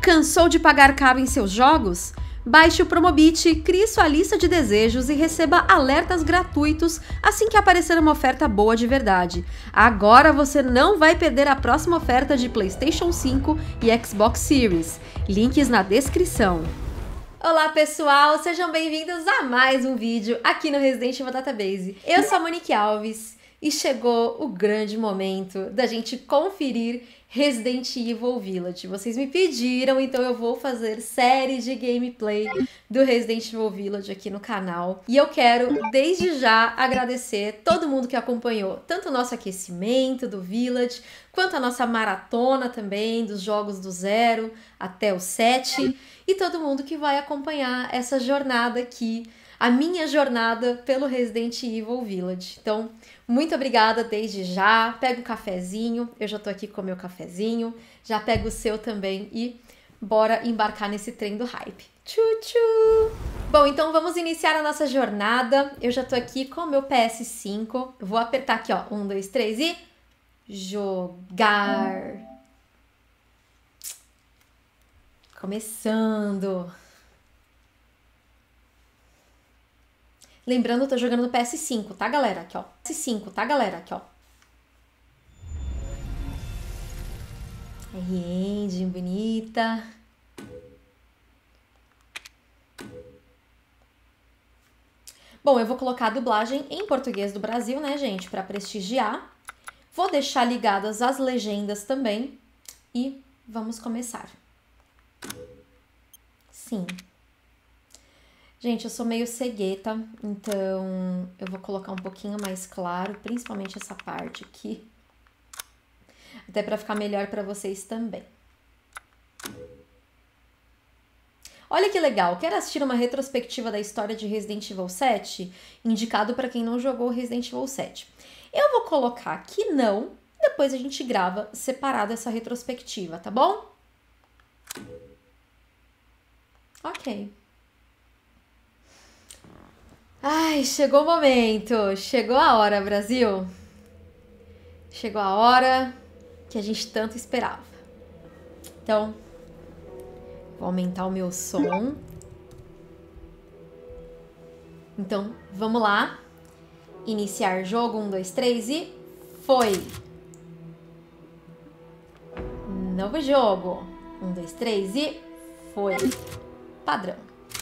Cansou de pagar caro em seus jogos? Baixe o Promobit, crie sua lista de desejos e receba alertas gratuitos assim que aparecer uma oferta boa de verdade. Agora você não vai perder a próxima oferta de PlayStation 5 e Xbox Series. Links na descrição. Olá pessoal, sejam bem-vindos a mais um vídeo aqui no Resident Evil Database. Eu sou a Monique Alves e chegou o grande momento da gente conferir Resident Evil Village. Vocês me pediram, então eu vou fazer série de gameplay do Resident Evil Village aqui no canal. E eu quero, desde já, agradecer todo mundo que acompanhou, tanto o nosso aquecimento do Village, quanto a nossa maratona também, dos jogos do 0 até o 7, e todo mundo que vai acompanhar essa jornada aqui, a minha jornada pelo Resident Evil Village. Então, muito obrigada desde já. Pega um cafezinho, eu já tô aqui com o meu cafezinho, já pega o seu também e bora embarcar nesse trem do hype. Tchu-tchu! Bom, então vamos iniciar a nossa jornada. Eu já tô aqui com o meu PS5. Eu vou apertar aqui, ó, 1, 2, 3 e... jogar! Começando! Lembrando, eu tô jogando no PS5, tá, galera? Aqui, ó. PS5, tá, galera? Aqui, ó. Engine bonita. Bom, eu vou colocar a dublagem em português do Brasil, né, gente? Pra prestigiar. Vou deixar ligadas as legendas também. E vamos começar. Sim. Gente, eu sou meio cegueta, então eu vou colocar um pouquinho mais claro, principalmente essa parte aqui, até para ficar melhor para vocês também. Olha que legal, quer assistir uma retrospectiva da história de Resident Evil 7? Indicado para quem não jogou Resident Evil 7. Eu vou colocar aqui não, depois a gente grava separado essa retrospectiva, tá bom? Ok. Ai, chegou o momento, chegou a hora, Brasil. Chegou a hora que a gente tanto esperava. Então, vou aumentar o meu som. Então, vamos lá. Iniciar jogo, 1, 2, 3 e foi! Novo jogo, 1, 2, 3 e foi! Padrão.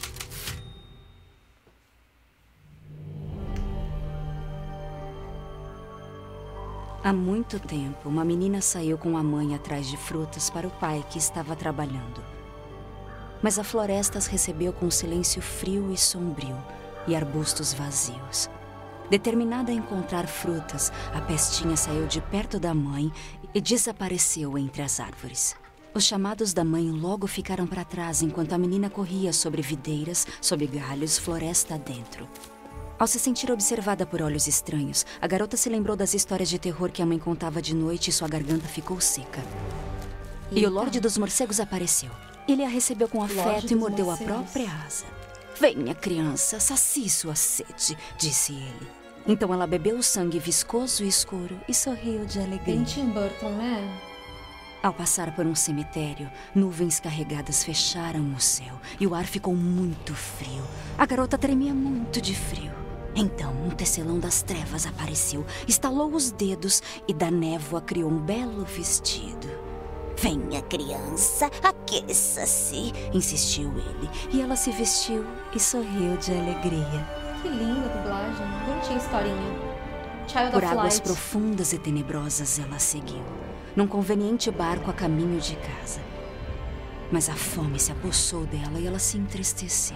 Há muito tempo, uma menina saiu com a mãe atrás de frutas para o pai que estava trabalhando. Mas a floresta as recebeu com um silêncio frio e sombrio e arbustos vazios. Determinada a encontrar frutas, a pestinha saiu de perto da mãe e desapareceu entre as árvores. Os chamados da mãe logo ficaram para trás enquanto a menina corria sobre videiras, sobre galhos, floresta adentro. Ao se sentir observada por olhos estranhos, a garota se lembrou das histórias de terror que a mãe contava de noite e sua garganta ficou seca. E o Lorde dos Morcegos apareceu. Ele a recebeu com afeto e mordeu a própria asa. "Venha, criança, sacie sua sede", disse ele. Então ela bebeu o sangue viscoso e escuro e sorriu de alegria. Bem Tim Burton, né? Ao passar por um cemitério, nuvens carregadas fecharam o céu e o ar ficou muito frio. A garota tremia muito de frio. Então, um tecelão das trevas apareceu, estalou os dedos e da névoa criou um belo vestido. "Venha, criança, aqueça-se", insistiu ele. E ela se vestiu e sorriu de alegria. Que linda a dublagem, bonitinha historinha. Child Por of águas Light. profundas e tenebrosas ela seguiu, num conveniente barco a caminho de casa. Mas a fome se apossou dela e ela se entristeceu.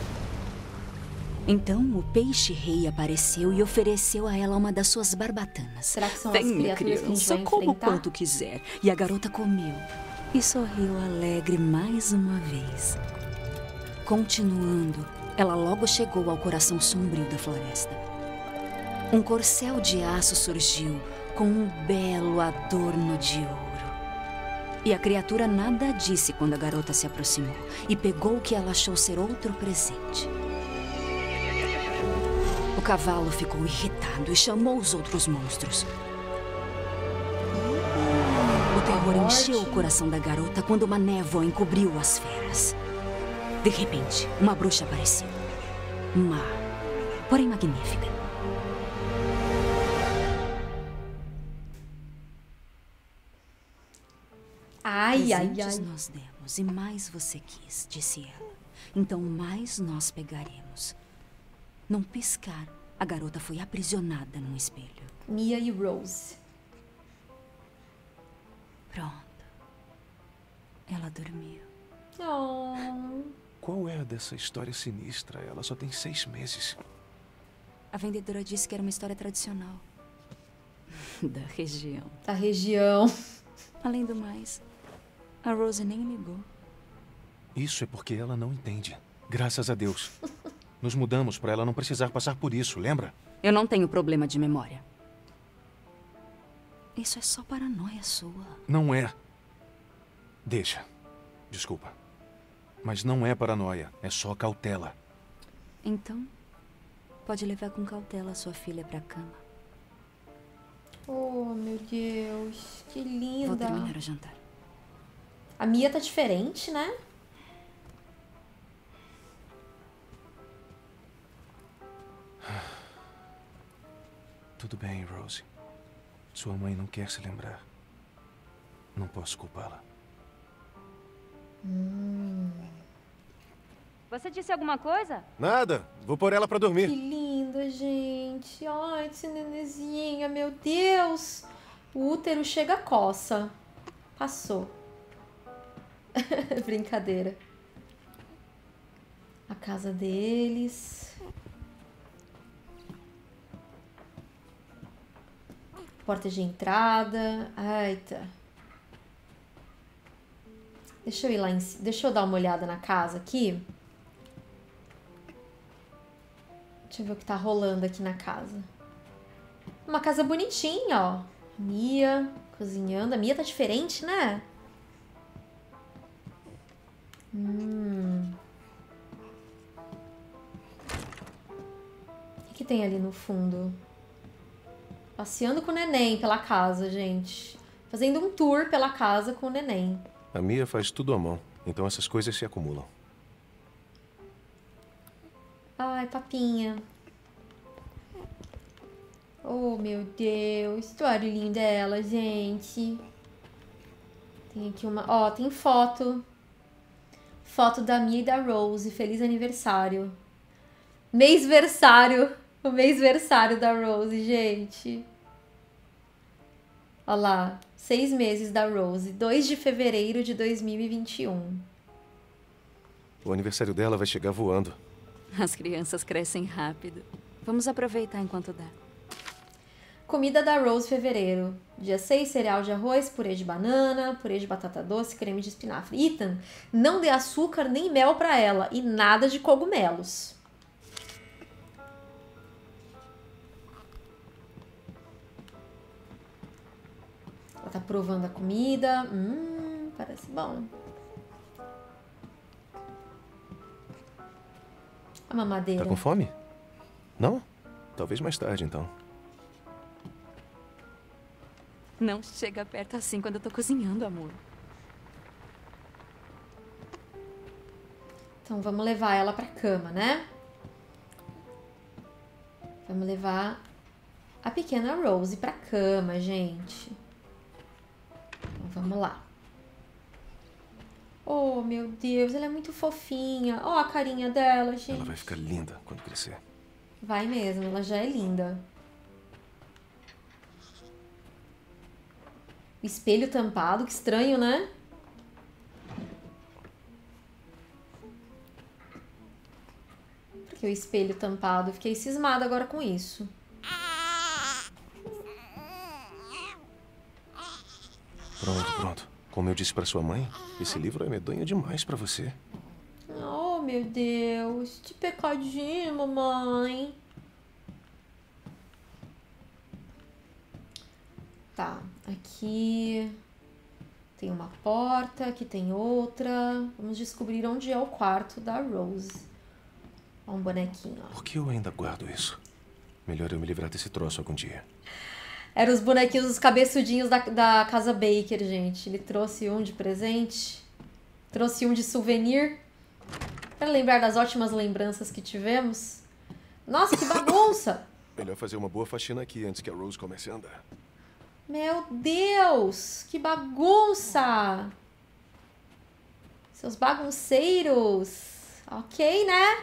Então o peixe-rei apareceu e ofereceu a ela uma das suas barbatanas. Será que são as "Venha, criaturas que a gente criança, vai coma o enfrentar? quanto quiser." E a garota comeu e sorriu alegre mais uma vez. Continuando, ela logo chegou ao coração sombrio da floresta. Um corcel de aço surgiu com um belo adorno de ouro. E a criatura nada disse quando a garota se aproximou e pegou o que ela achou ser outro presente. O cavalo ficou irritado e chamou os outros monstros. O terror terror forte. encheu o coração da garota quando uma névoa encobriu as feras. De repente, uma bruxa apareceu. Má, porém magnífica. Ai, ai, Presentes ai. nós demos e mais você quis, disse ela. Então mais nós pegaremos. Num piscar, a garota foi aprisionada num espelho. Mia e Rose. Pronto. Ela dormiu. Oh. Qual é a dessa história sinistra? Ela só tem 6 meses. A vendedora disse que era uma história tradicional. Da região. Da região. Além do mais, a Rose nem ligou. Isso é porque ela não entende. Graças a Deus. Nos mudamos para ela não precisar passar por isso, lembra? Eu não tenho problema de memória. Isso é só paranoia sua. Não é. Deixa. Desculpa. Mas não é paranoia. É só cautela. Então, pode levar com cautela a sua filha pra cama. Oh, meu Deus. Que Vou linda. terminar o jantar. A Mia tá diferente, né? Tudo bem, Rose. Sua mãe não quer se lembrar. Não posso culpá-la. Você disse alguma coisa? Nada. Vou pôr ela pra Que dormir. linda, gente. Ai, esse nenenzinha, meu Deus. O útero chega a coça. Passou. Brincadeira. A casa deles. Porta de entrada. Eita. Deixa eu ir lá em cima. Deixa eu dar uma olhada na casa aqui. Deixa eu ver o que tá rolando aqui na casa. Uma casa bonitinha, ó. Mia cozinhando. A Mia tá diferente, né? O que tem ali no fundo? Passeando com o neném pela casa, gente. Fazendo um tour pela casa com o neném. A Mia faz tudo à mão, então essas coisas se acumulam. Ai, papinha. Oh, meu Deus. Que barulhinho dela, gente. Tem aqui uma... Ó, tem foto. Foto da Mia e da Rose. Feliz aniversário. Mêsversário. O mêsversário da Rose, gente. Olha lá. 6 meses da Rose. 2 de fevereiro de 2021. O aniversário dela vai chegar voando. As crianças crescem rápido. Vamos aproveitar enquanto dá. Comida da Rose, fevereiro. Dia 6, cereal de arroz, purê de banana, purê de batata doce, creme de espinafre. Ethan, não dê açúcar nem mel pra ela e nada de cogumelos. Ela tá provando a comida. Parece bom. A mamadeira. Tá com fome? Não? Talvez mais tarde, então. Não chega perto assim quando eu tô cozinhando, amor. Então vamos levar ela pra cama, né? Vamos levar a pequena Rose pra cama, gente. Então vamos lá. Oh, meu Deus, ela é muito fofinha. Ó a carinha dela, gente. Ela vai ficar linda quando crescer. Vai mesmo, ela já é linda. Espelho tampado, que estranho, né? Por que o espelho tampado? Fiquei cismada agora com isso. Pronto. Como eu disse pra sua mãe, esse livro é medonho demais pra você. Oh, meu Deus. Que pecadinho, mamãe. Tá, aqui tem uma porta, aqui tem outra. Vamos descobrir onde é o quarto da Rose. Ó, um bonequinho, ó. Por que eu ainda guardo isso? Melhor eu me livrar desse troço algum dia. Eram os bonequinhos, os cabeçudinhos da Casa Baker, gente. Ele trouxe um de presente. Trouxe um de souvenir. Para lembrar das ótimas lembranças que tivemos. Nossa, que bagunça! Melhor fazer uma boa faxina aqui antes que a Rose comece a andar. Meu Deus! Que bagunça! Seus bagunceiros! Ok, né?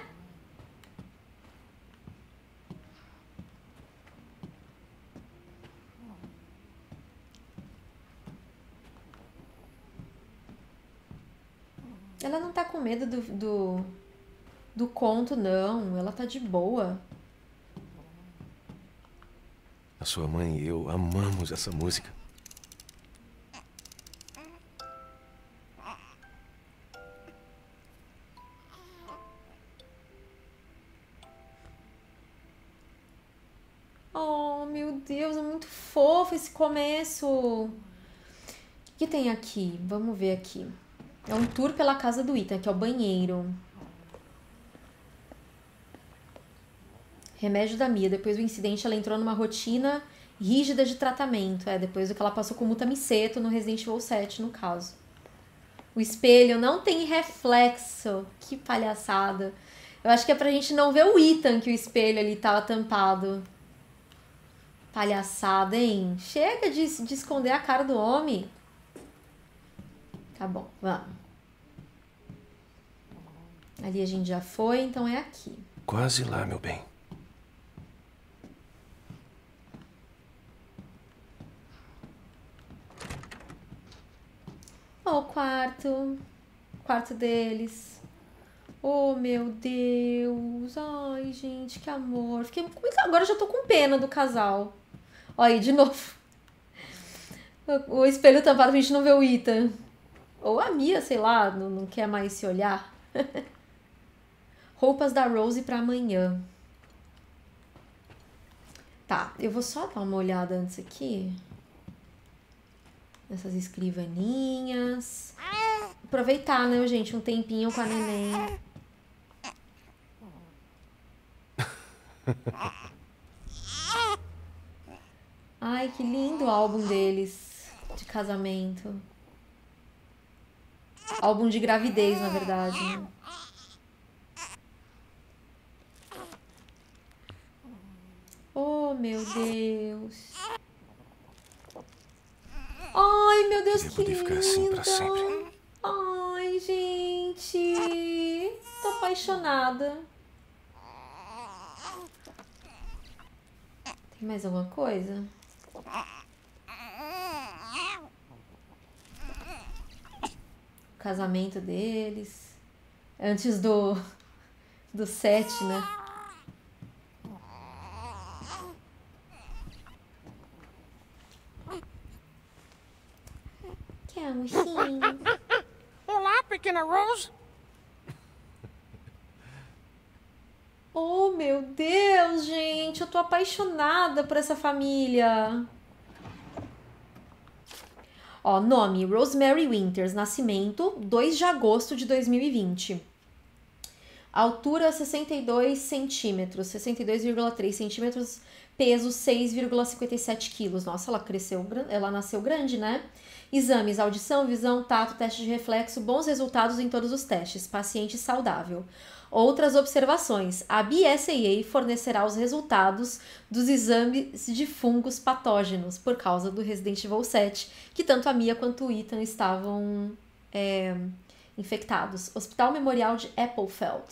Ela não tá com medo do conto, não. Ela tá de boa. A sua mãe e eu amamos essa música. Oh, meu Deus, é muito fofo esse começo. O que tem aqui? Vamos ver aqui. É um tour pela casa do Ethan, que é o banheiro. Remédio da Mia. Depois do incidente, ela entrou numa rotina rígida de tratamento. Depois do que ela passou com Mutamiceto no Resident Evil 7, no caso. O espelho não tem reflexo. Que palhaçada. Eu acho que é pra gente não ver o Ethan, que o espelho ali tava tampado. Palhaçada, hein? Chega de esconder a cara do homem. Tá bom, vamos. Ali a gente já foi, então é aqui. Quase lá, meu bem. Ó, o quarto. Quarto deles. Oh, meu Deus. Ai, gente, que amor. Agora eu já tô com pena do casal. Ó, aí, de novo. O espelho tampado, a gente não vê o Ethan. Ou a Mia, sei lá, não quer mais se olhar. Roupas da Rose pra amanhã. Tá, eu vou só dar uma olhada antes aqui. Nessas escrivaninhas. Aproveitar, né, gente? Um tempinho com a neném. Ai, que lindo o álbum deles. De casamento. Álbum de gravidez, na verdade. Né? Oh, meu Deus. Ai, meu Deus, que poder ficar assim pra linda. sempre. Ai, gente. Tô apaixonada. Tem mais alguma coisa? Casamento deles. Antes do 7, né? Que amorzinho. Olá, pequena Rose. Oh, meu Deus, gente. Eu tô apaixonada por essa família. Ó, nome, Rosemary Winters, nascimento, 2 de agosto de 2020. Altura, 62 centímetros, 62,3 centímetros, peso, 6,57 quilos. Nossa, ela nasceu grande, né? Exames, audição, visão, tato, teste de reflexo, bons resultados em todos os testes, paciente saudável. Outras observações, a BSAA fornecerá os resultados dos exames de fungos patógenos por causa do Resident Evil 7, que tanto a Mia quanto o Ethan estavam infectados. Hospital Memorial de Applefeld.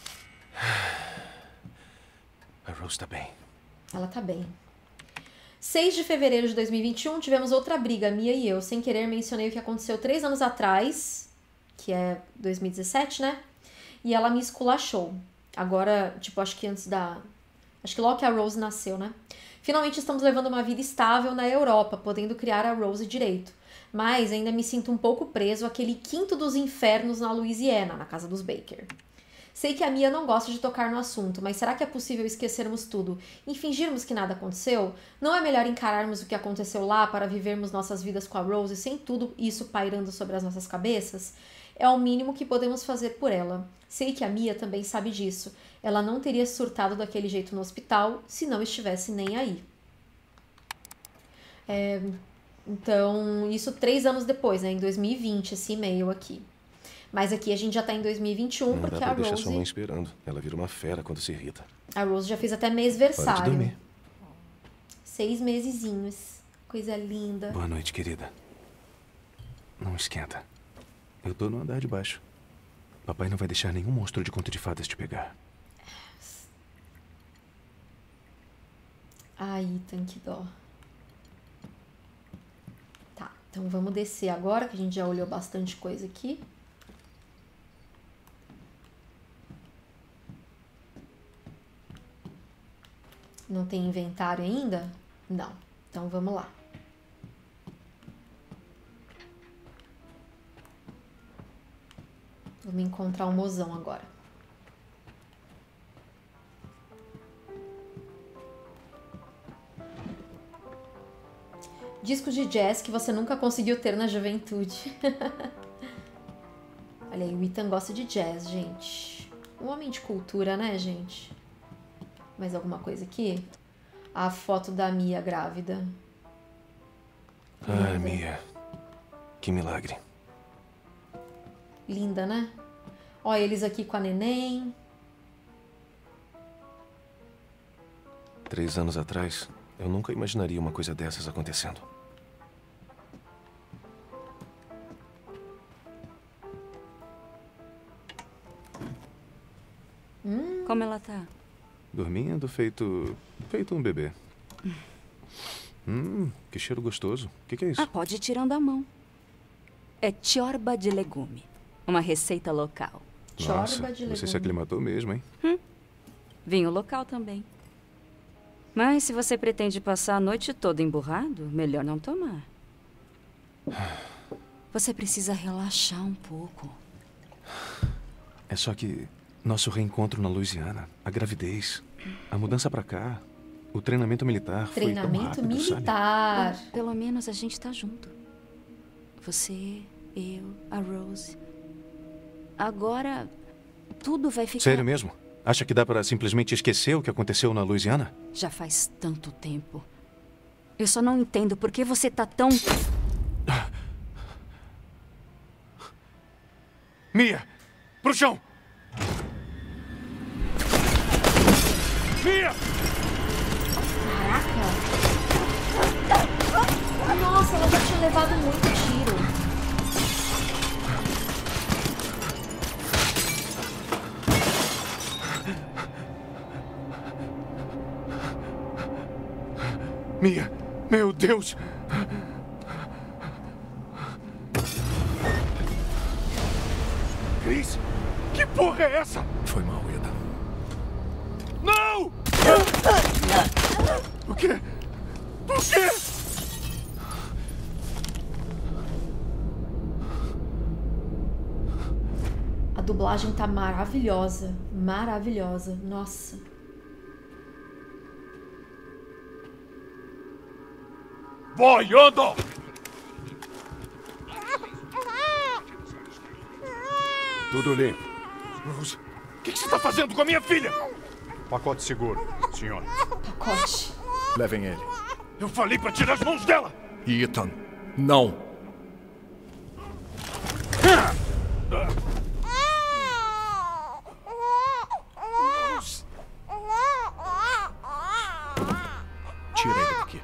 A Rose tá bem. Ela tá bem. 6 de fevereiro de 2021, tivemos outra briga, Mia e eu. Sem querer, mencionei o que aconteceu 3 anos atrás, que é 2017, né? E ela me esculachou. Agora, tipo, acho que logo que a Rose nasceu, né? Finalmente estamos levando uma vida estável na Europa, podendo criar a Rose direito. Mas ainda me sinto um pouco preso àquele quinto dos infernos na Louisiana, na casa dos Baker. Sei que a Mia não gosta de tocar no assunto, mas será que é possível esquecermos tudo e fingirmos que nada aconteceu? Não é melhor encararmos o que aconteceu lá para vivermos nossas vidas com a Rose sem tudo isso pairando sobre as nossas cabeças? É o mínimo que podemos fazer por ela. Sei que a Mia também sabe disso. Ela não teria surtado daquele jeito no hospital se não estivesse nem aí. Então, isso 3 anos depois, né? Em 2020, esse e-mail aqui. Mas aqui a gente já tá em 2021, Não dá porque pra a deixar sua mãe Rose... esperando. Ela vira uma fera quando se irrita. A Rose já fez até Hora de mêsversário. dormir. 6 mesezinhos. Coisa linda. Boa noite, querida. Não esquenta. Eu tô no andar de baixo. Papai não vai deixar nenhum monstro de conto de fadas te pegar. Ai, Ethan, que dó. Tá, então vamos descer agora, que a gente já olhou bastante coisa aqui. Não tem inventário ainda? Não. Então vamos lá. Vamos encontrar um mozão agora. Discos de jazz que você nunca conseguiu ter na juventude. Olha aí, o Ethan gosta de jazz, gente. Um homem de cultura, né, gente? Mais alguma coisa aqui? A foto da Mia grávida. Ai, Mia. Que milagre. Linda, né? Olha eles aqui com a neném. 3 anos atrás, eu nunca imaginaria uma coisa dessas acontecendo. Como ela tá? Dormindo, feito um bebê. Que cheiro gostoso. O que é isso? Ah, pode ir tirando a mão. É tiorba de legume. Uma receita local. Nossa, Chorba de você se legume. aclimatou mesmo, hein? Vinho local também. Mas se você pretende passar a noite toda emburrado, melhor não tomar. Você precisa relaxar um pouco. É só que nosso reencontro na Louisiana, a gravidez, a mudança pra cá, o treinamento militar foi tão Treinamento rápido, sabe? militar. Bom, pelo menos a gente tá junto. Você, eu, a Rose. Agora, tudo vai ficar... Sério mesmo? Acha que dá pra simplesmente esquecer o que aconteceu na Louisiana? Já faz tanto tempo. Eu só não entendo por que você tá tão... Mia! Pro chão! Mia! Caraca! Nossa, ela já tinha levado muito tiro. Mia! Meu Deus! Chris! Que porra é essa? Foi mal, Eda. Não! O quê? O quê? A dublagem tá maravilhosa. Maravilhosa. Nossa. Vai, anda! Tudo limpo. Rose, o que você está fazendo com a minha filha? Pacote seguro, senhor. Pacote. Levem ele. Eu falei para tirar as mãos dela! Ethan, não. Tira ele daqui.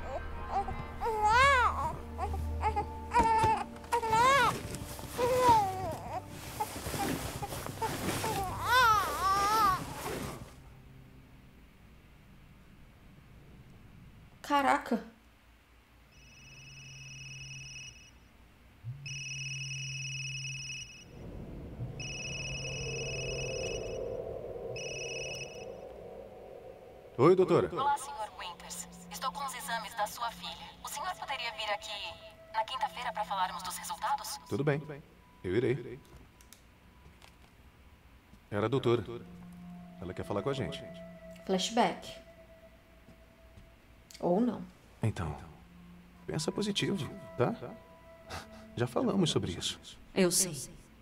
Caraca. Oi, doutora. Olá, Sr. Winters. Estou com os exames da sua filha. O senhor poderia vir aqui na quinta-feira para falarmos dos resultados? Tudo bem. Eu irei. Era a doutora. Ela quer falar com a gente. Flashback. Ou não. Então, pensa positivo, tá? Já falamos sobre isso. Eu sei.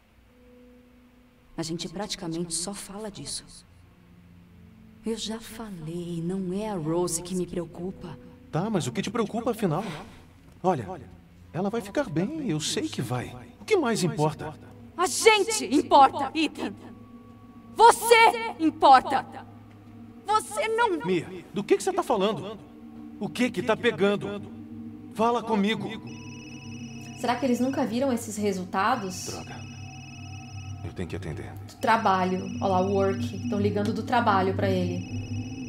A gente praticamente só fala disso. Eu já falei, não é a Rose que me preocupa. Tá, mas o que te preocupa, afinal? Olha, ela vai ficar bem, eu sei que vai. O que mais importa? A gente importa, Ethan. Você importa. Você não... Mia, do que você tá falando? O que tá pegando? Fala comigo. Será que eles nunca viram esses resultados? Droga. Eu tenho que atender. Do trabalho. Olha lá, work. Estão ligando do trabalho pra ele.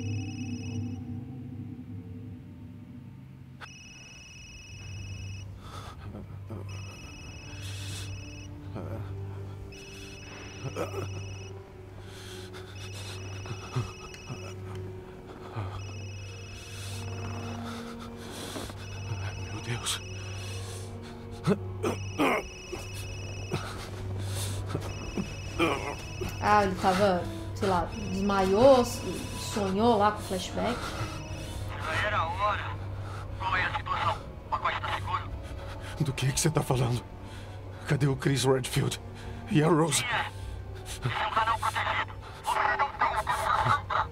Meu Deus. Ah, ele tava, sei lá, desmaiou, sonhou lá com flashback. Já era a hora. Qual é a situação? O pacote tá seguro? Do que você tá falando? Cadê o Chris Redfield? E a Rose? Isso é um canal protegido. Você não tem acesso.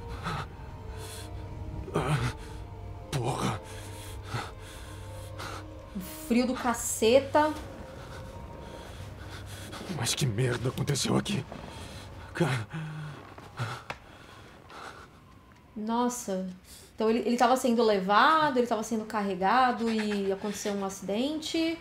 Porra. Frio do caceta. Mas que merda aconteceu aqui? Cara, Nossa. Então ele tava sendo levado, ele tava sendo carregado e aconteceu um acidente.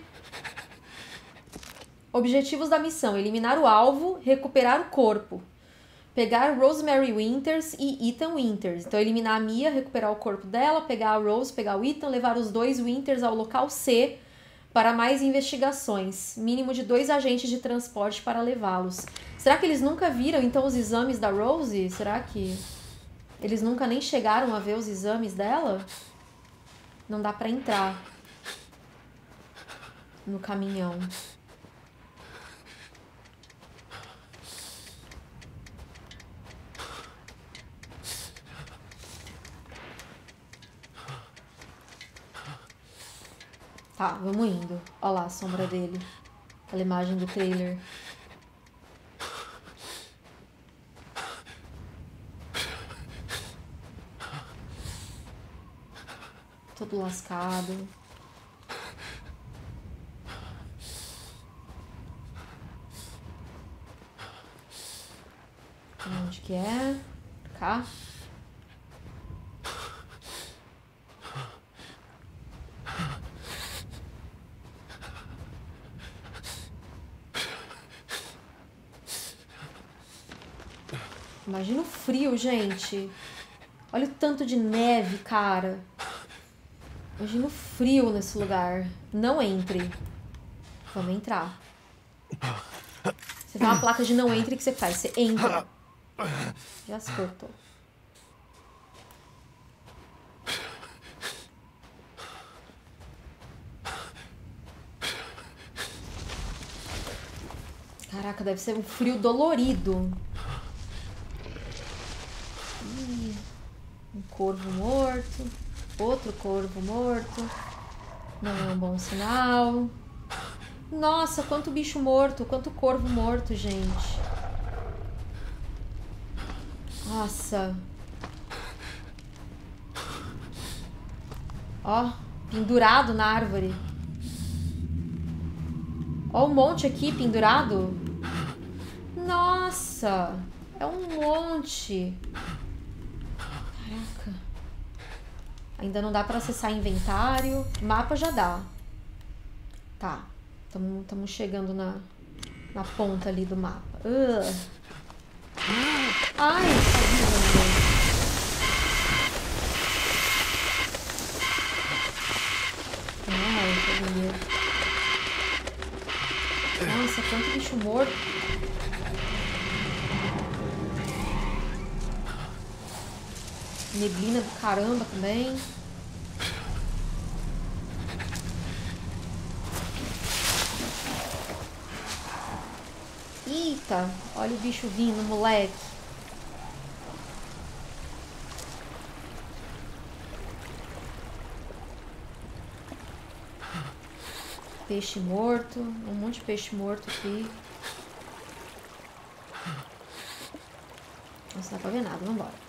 Objetivos da missão: eliminar o alvo, recuperar o corpo, pegar Rosemary Winters e Ethan Winters. Então eliminar a Mia, recuperar o corpo dela, pegar a Rose, pegar o Ethan, levar os dois Winters ao local C para mais investigações. Mínimo de 2 agentes de transporte para levá-los. Será que eles nunca viram então os exames da Rose? Será que eles nunca nem chegaram a ver os exames dela? Não dá pra entrar no caminhão. Tá, vamos indo. Olha lá a sombra dele. Aquela imagem do trailer. Todo lascado. Onde que é? Cá. Imagina o frio, gente. Olha o tanto de neve, cara. Imagina o frio nesse lugar. Não entre. Vamos entrar. Você vê uma placa de não entre, o que você faz? Você entra. Já se cortou. Caraca, deve ser um frio dolorido. Ih, um corvo morto. Outro corvo morto. Não é um bom sinal. Nossa, quanto bicho morto. Quanto corvo morto, gente. Nossa. Ó, pendurado na árvore. Ó um monte aqui pendurado. Nossa. É um monte. Caraca. Ainda não dá pra acessar inventário. Mapa já dá. Tá. Estamos chegando na ponta ali do mapa. Ai, ai, nossa, quanto bicho morto. Neblina do caramba também. Eita, olha o bicho vindo, moleque. Peixe morto, um monte de peixe morto aqui. Não dá pra ver nada, vambora.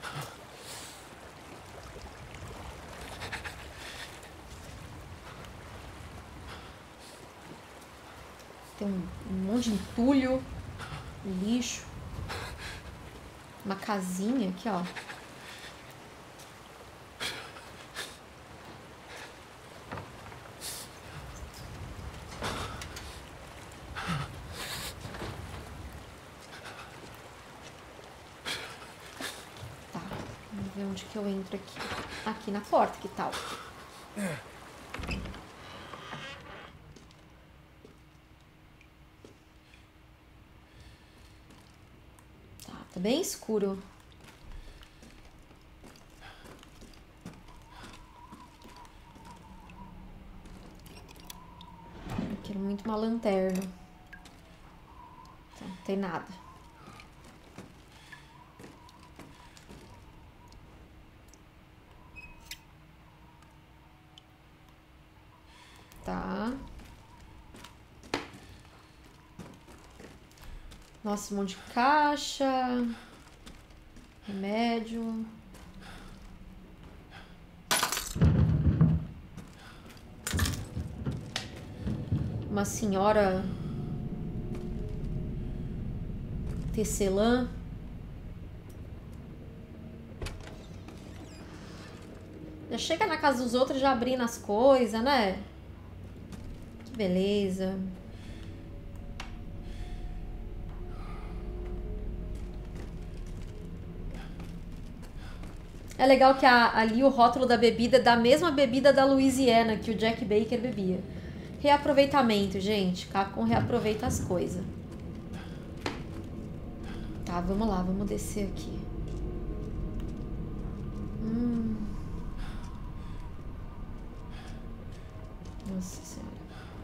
Tem um monte de entulho, lixo. Uma casinha aqui, ó. Tá, vamos ver onde que eu entro aqui. Aqui na porta, que tal? Tá bem escuro. Eu quero muito uma lanterna. Não tem nada. Tá. Nossa, um monte de caixa. Remédio. Uma senhora tecelã. Já chega na casa dos outros já abrindo as coisas, né? Que beleza. É legal que ali o rótulo da bebida é da mesma bebida da Louisiana que o Jack Baker bebia. Reaproveitamento, gente. Capcom reaproveita as coisas. Tá, vamos lá. Vamos descer aqui. Nossa Senhora.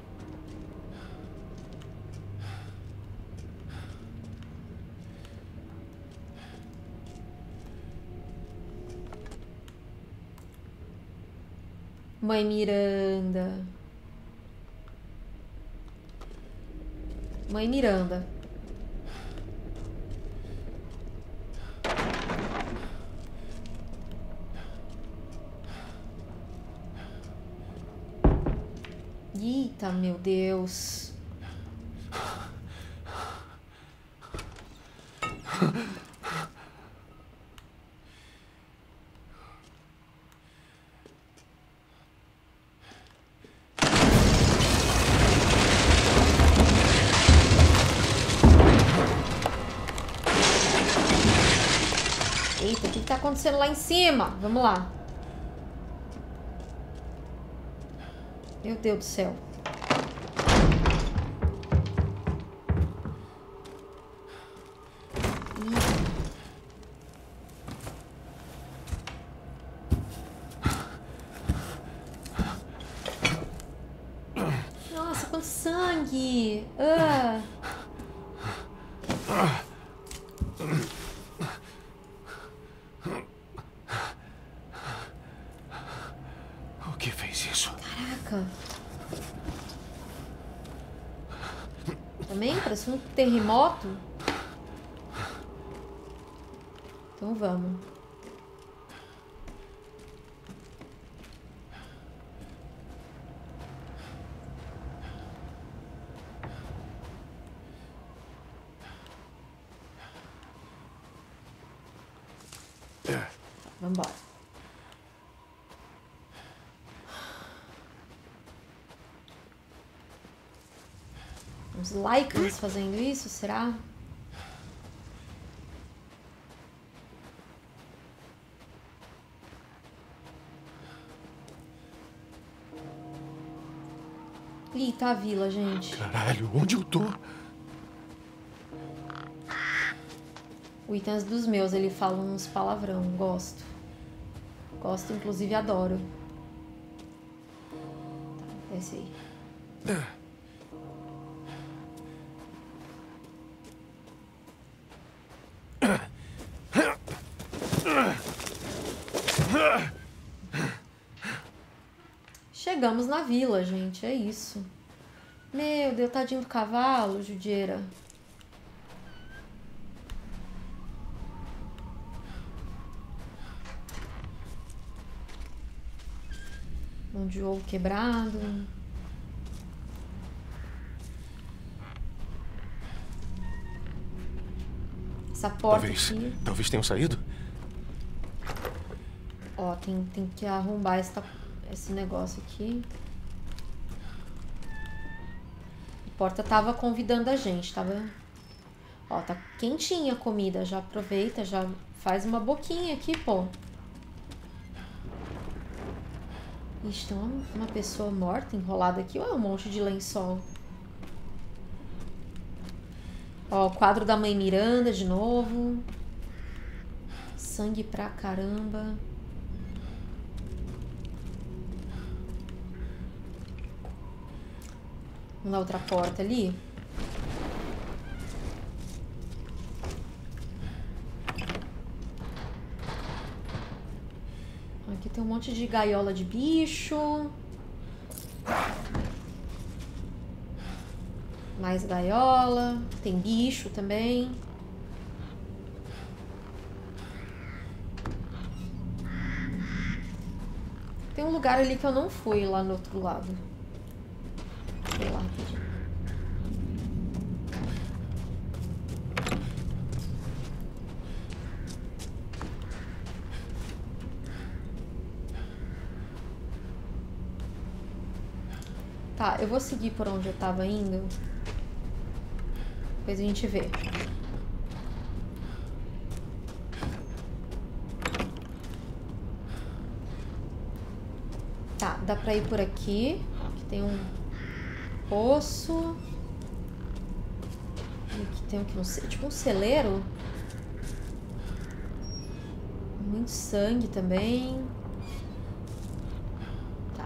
Mãe Miranda. Mãe Miranda. Eita, meu Deus. Eita, o que tá acontecendo lá em cima? Vamos lá. Meu Deus do céu. Nossa, quanto sangue. O que fez isso? Caraca. Também parece um terremoto. Então vamos. Vamos embora. Os Lycans fazendo isso, será? Ih, tá a vila, gente. Caralho, onde eu tô? O Itans dos meus, ele fala uns palavrão, gosto. Gosto, inclusive adoro. Tá, desce aí. Chegamos na vila, gente, é isso. Meu Deus, tadinho do cavalo, judiaira. Mão de ovo quebrado. Essa porta aqui. Talvez tenham saído. Ó, tem que arrombar esse negócio aqui. A porta tava convidando a gente, tava... Ó, tá quentinha a comida, já aproveita, já faz uma boquinha aqui, pô. Ixi, tem uma pessoa morta enrolada aqui, ou é um monte de lençol? Ó, o quadro da mãe Miranda de novo. Sangue pra caramba. Vamos na outra porta ali. Aqui tem um monte de gaiola de bicho. Mais gaiola. Tem bicho também. Tem um lugar ali que eu não fui lá no outro lado. Sei lá. Tá, eu vou seguir por onde eu tava indo. Depois a gente vê. Tá, dá pra ir por aqui. Aqui tem um poço. E aqui tem tipo um celeiro. Muito sangue também. Tá.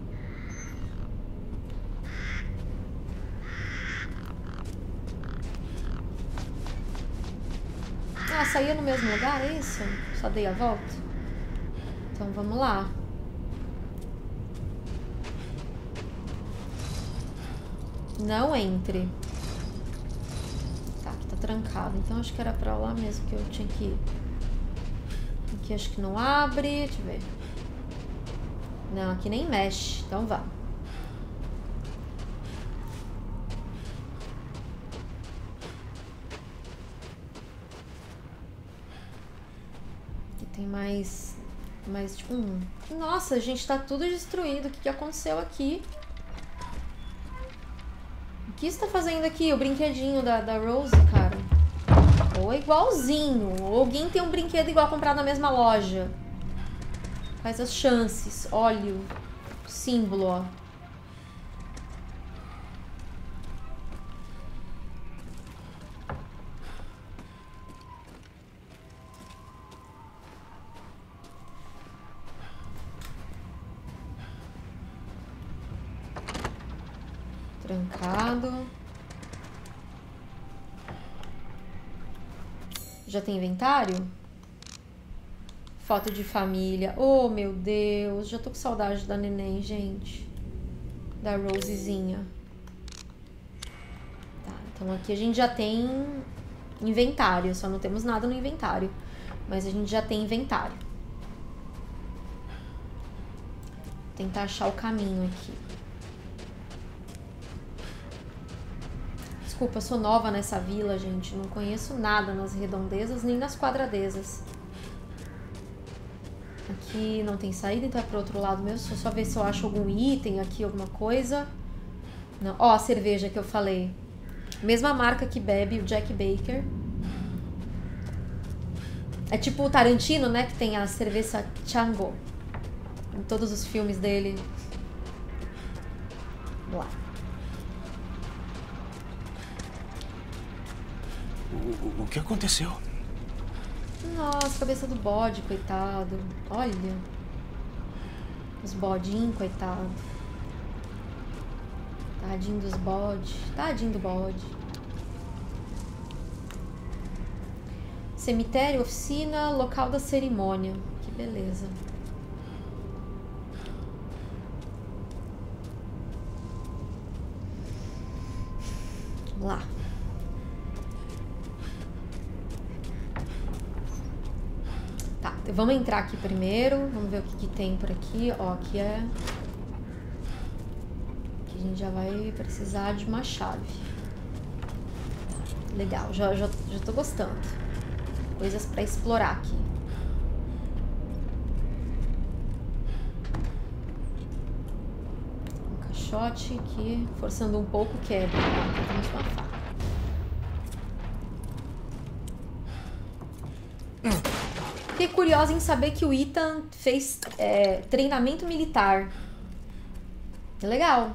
Ah, saía no mesmo lugar, é isso? Só dei a volta? Então vamos lá. Não entre. Tá, aqui tá trancado. Então acho que era pra lá mesmo que eu tinha que ir. Aqui acho que não abre. Deixa eu ver. Não, aqui nem mexe. Então vá. Aqui tem mais tipo um... Nossa, gente, tá tudo destruído. O que aconteceu aqui? O que você tá fazendo aqui? O brinquedinho da Rose, cara. Ou é igualzinho. Ou alguém tem um brinquedo igual comprado na mesma loja. Quais as chances? Olha o símbolo, ó. Trancado. Já tem inventário? Foto de família. Oh, meu Deus. Já tô com saudade da neném, gente. Da Rosezinha. Tá, então aqui a gente já tem inventário. Só não temos nada no inventário. Mas a gente já tem inventário. Vou tentar achar o caminho aqui. Desculpa, eu sou nova nessa vila, gente. Não conheço nada nas redondezas nem nas quadradezas. Aqui não tem saída, então é pro outro lado mesmo. Só ver se eu acho algum item aqui, alguma coisa. Não. Ó, a cerveja que eu falei. Mesma marca que bebe o Jack Baker. É tipo o Tarantino, né? Que tem a cerveja Chango. Em todos os filmes dele. Vamos lá. O que aconteceu? Nossa, cabeça do bode, coitado. Olha. Os bodinhos, coitado. Tadinho dos bodes. Tadinho do bode. Cemitério, oficina, local da cerimônia. Que beleza. Vamos lá. Vamos entrar aqui primeiro, vamos ver o que tem por aqui. Ó, aqui é... Aqui a gente já vai precisar de uma chave. Legal, já tô gostando. Coisas pra explorar aqui. Um caixote aqui, forçando um pouco, quebra. Aqui temos uma faca. Fiquei curiosa em saber que o Ethan fez treinamento militar. É legal.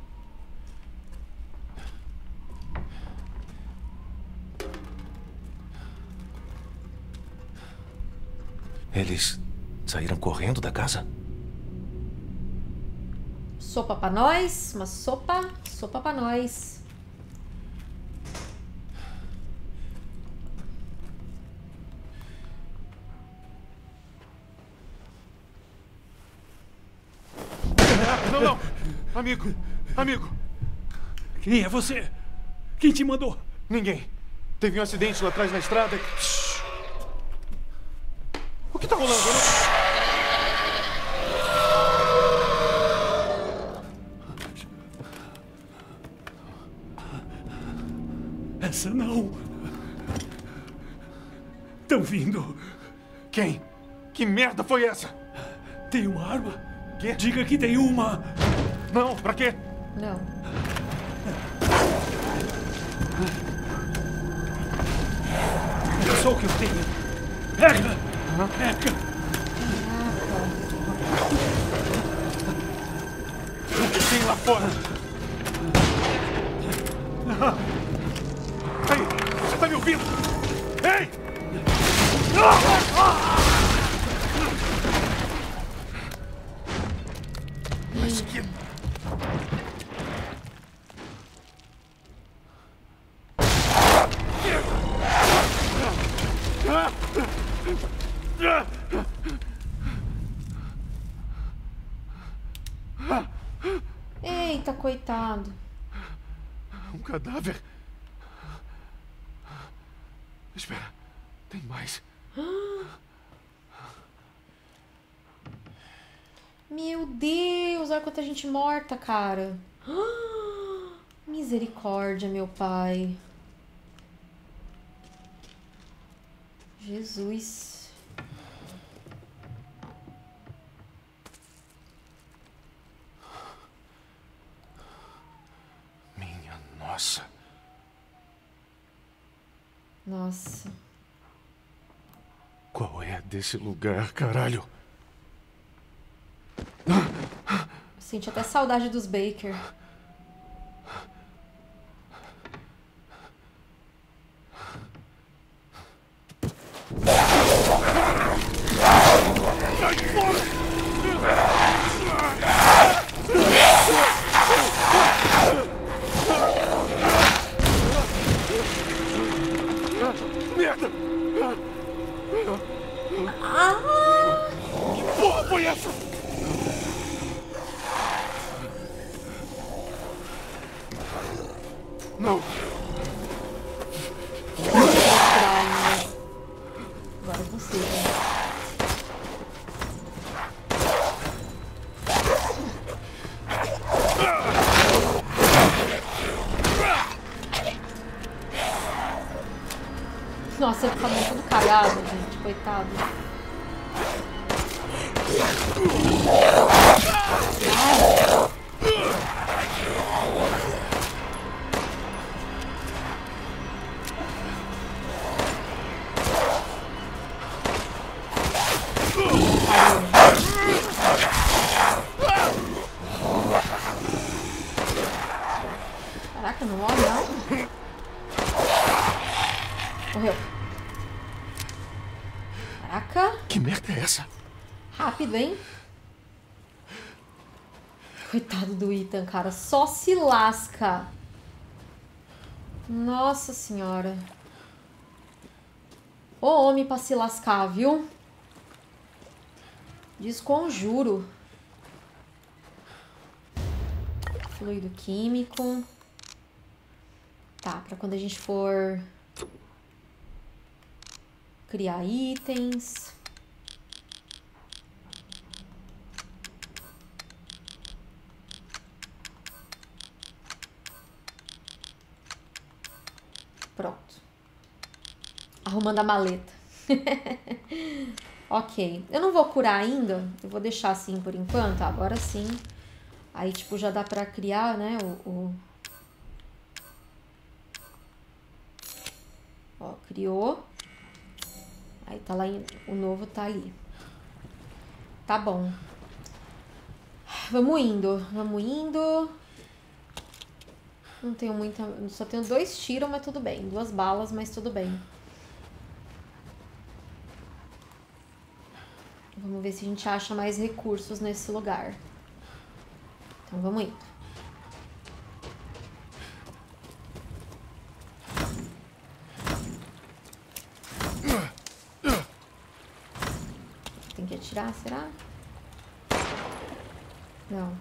Eles saíram correndo da casa? Sopa pra nós, uma sopa pra nós. Não! Amigo! Quem é você? Quem te mandou? Ninguém. Teve um acidente lá atrás na estrada. O que tá rolando? Essa não. Estão vindo. Quem? Que merda foi essa? Tem uma arma? Quê? Diga que tem uma. Não, pra quê? Não. É só o que eu tenho. Pega! Pega! O que tem lá fora? Ei, você tá me ouvindo? Ei! Mas que... Eita, coitado. Um cadáver. Espera, tem mais. Meu Deus, olha quanta gente morta, cara. Misericórdia, meu pai. Jesus. Minha nossa. Nossa. Qual é desse lugar, caralho? Senti até saudade dos Baker. Merda! Ah! Que porra foi essa? Não! Agora você, né? Nossa, ele tá muito cagado, gente. Coitado. Caraca, não morre não. Morreu. Caraca. Que merda é essa? Rápido, hein? Coitado do Ethan, cara. Só se lasca. Nossa senhora. Ô homem pra se lascar, viu? Desconjuro. Fluido químico. Tá, pra quando a gente for criar itens. Pronto. Arrumando a maleta. Ok. Eu não vou curar ainda. Eu vou deixar assim por enquanto. Agora sim. Aí, tipo, já dá pra criar, né? Ó, criou. Aí tá lá, o novo tá ali. Tá bom. Vamos indo, vamos indo. Não tenho muita... Só tenho 2 tiros, mas tudo bem. 2 balas, mas tudo bem. Vamos ver se a gente acha mais recursos nesse lugar. Então vamos indo. Tem que atirar, será? Não.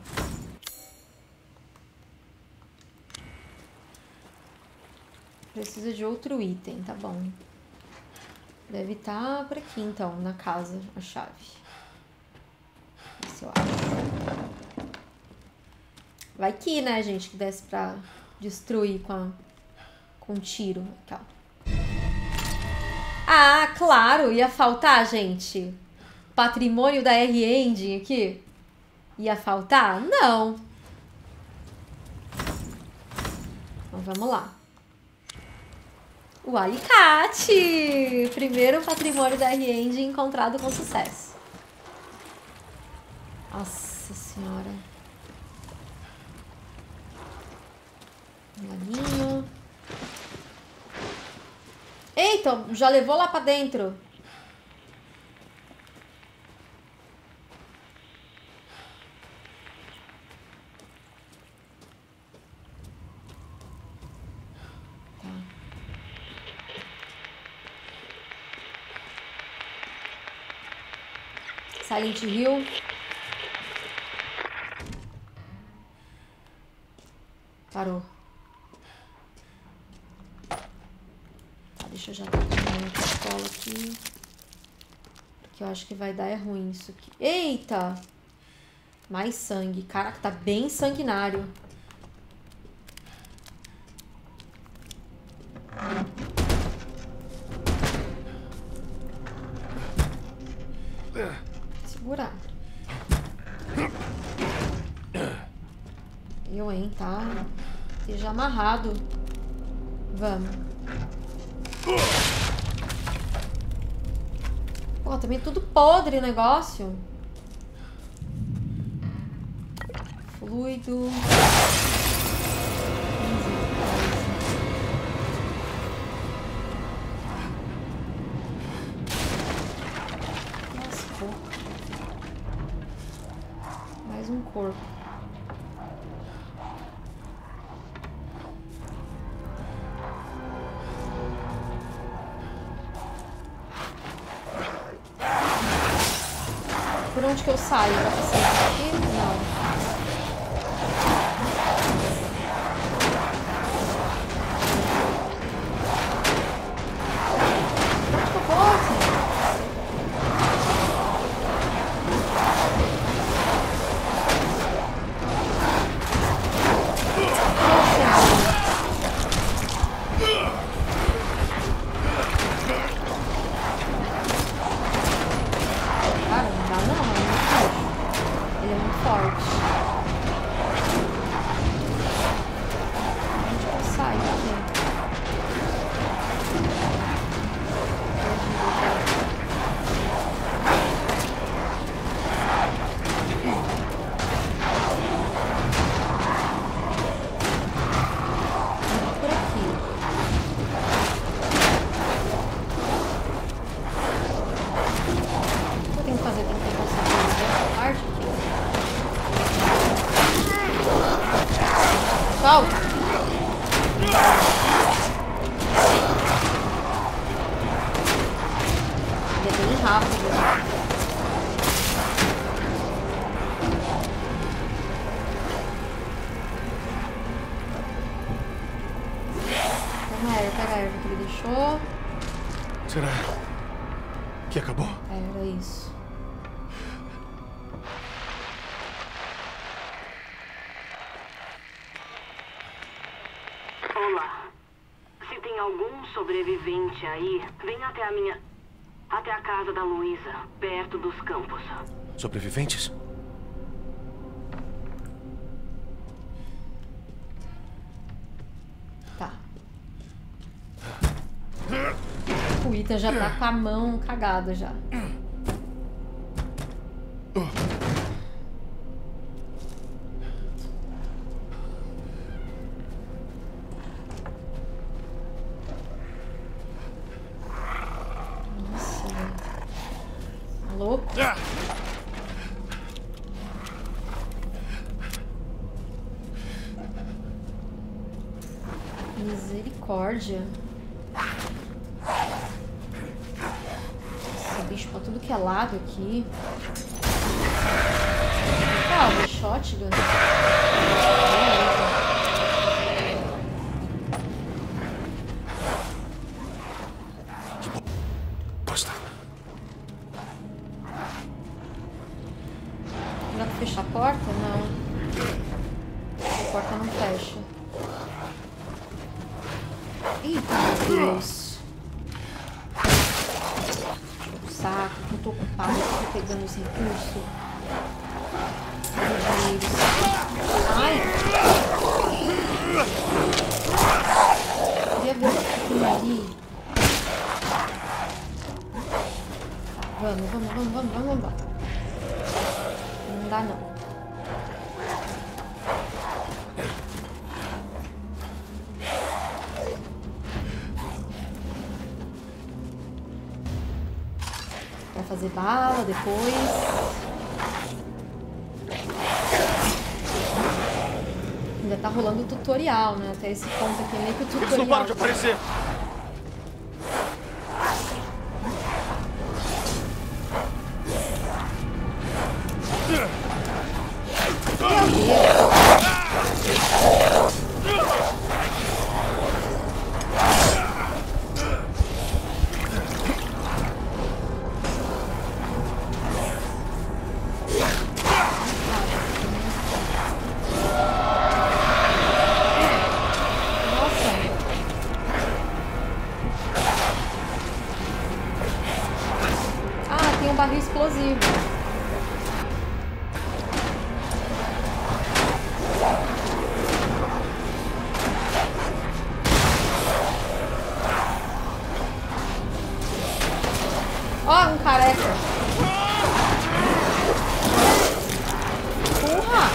Precisa de outro item, tá bom. Deve estar por aqui, então, na casa, a chave. Esse eu acho. Vai que, né, gente, que desse pra destruir com tiro. Aqui, ó. Ah, claro, ia faltar, gente. Patrimônio da R-Engine aqui. Ia faltar? Não. Então, vamos lá. O alicate! Primeiro patrimônio da R-Engine encontrado com sucesso. Nossa senhora. Laninho. Eita, já levou lá pra dentro. Silent Hill. Parou. Tá, deixa eu já tacar minha pistola aqui. Porque eu acho que vai dar ruim isso aqui. Eita! Mais sangue. Caraca, tá bem sanguinário. Segurar. Eu, hein, tá? Esteja amarrado. Vamos. Pô, também tudo podre o negócio. Fluido. Mais um corpo. Por onde que eu saio? Dá pra sair aqui? Não. Onde que eu vou aqui? Será que acabou? Era isso. Olá. Se tem algum sobrevivente aí, vem até a casa da Luísa, perto dos campos. Sobreviventes? Tá. O Ethan já tá com a mão cagada já. Nossa, velho. Tá louco? Misericórdia. Nossa, bicho pra tudo que é lado aqui. Calma, shotgun. Posta. Dá pra fechar a porta? Não. A porta não fecha. Eita, meu Deus. Saco, não tô ocupado, tô pegando os recursos. Ai! Queria ver aquilo ali. Tá, vamos. Não dá não. Vai fazer bala depois. Ainda tá rolando o tutorial, né? Até esse ponto aqui, meio que o tutorial. Eles não param de aparecer! Meu Deus! Barril explosivo. Ó, um careca. Porra!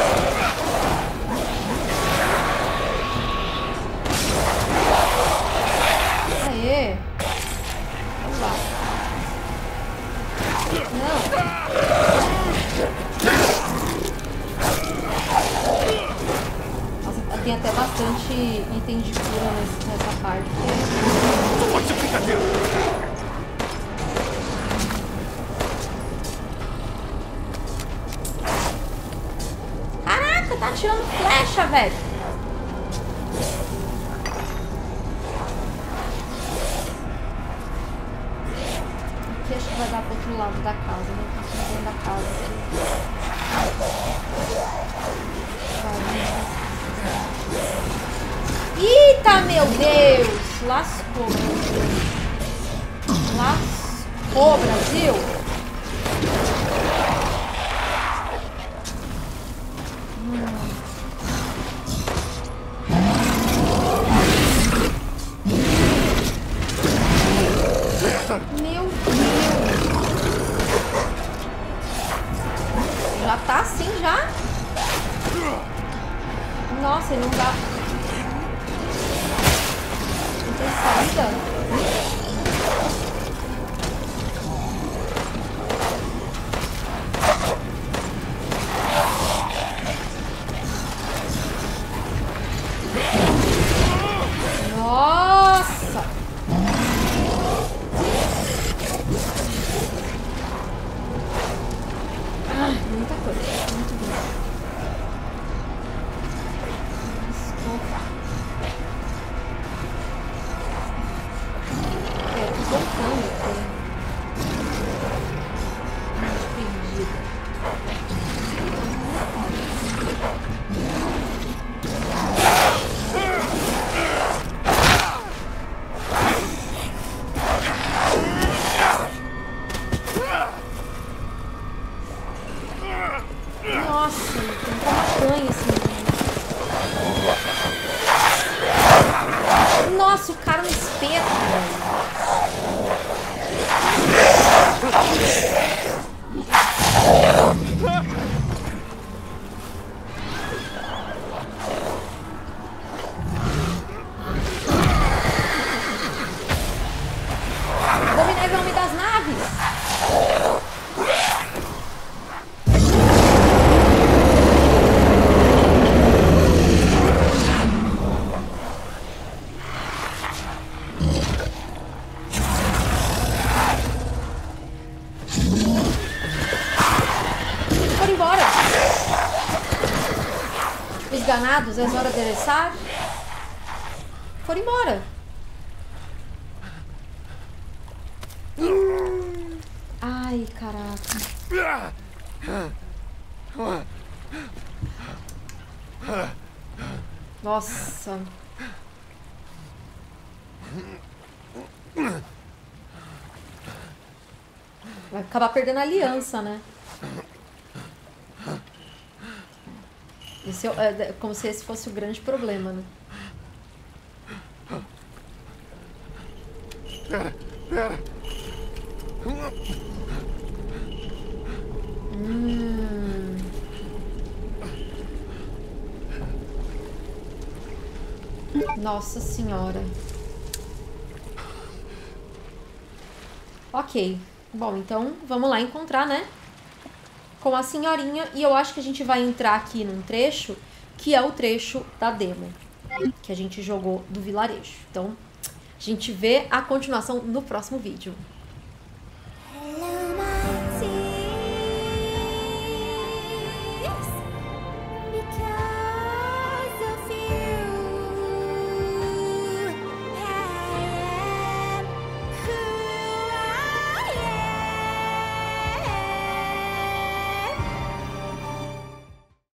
Aê! Vamos lá. Não. Nossa, tem até bastante item de cura nessa parte. Não pode ser brincadeira! Caraca, tá atirando flecha, velho. Aqui acho que vai dar pro outro lado da casa, né? Aqui dentro da casa. Eita, meu Deus! Lascou, meu Deus. Lascou, Brasil! Meu Deus! Já tá assim, já? Nossa, ele não dá... Não tem saída? Nossa! Ai, muita coisa. Muito bom. Eu tô voltando aqui. Perdida. Dominei o nome das naves. Foram embora. Os ganados, é hora de adereçar. Foram embora. Ai, caraca. Nossa. Vai acabar perdendo a aliança, né? Esse é como se esse fosse o grande problema, né? Pera. Nossa senhora. Ok. Bom, então vamos lá encontrar, né? Com a senhorinha. E eu acho que a gente vai entrar aqui num trecho que é o trecho da demo que a gente jogou do vilarejo. Então, a gente vê a continuação no próximo vídeo.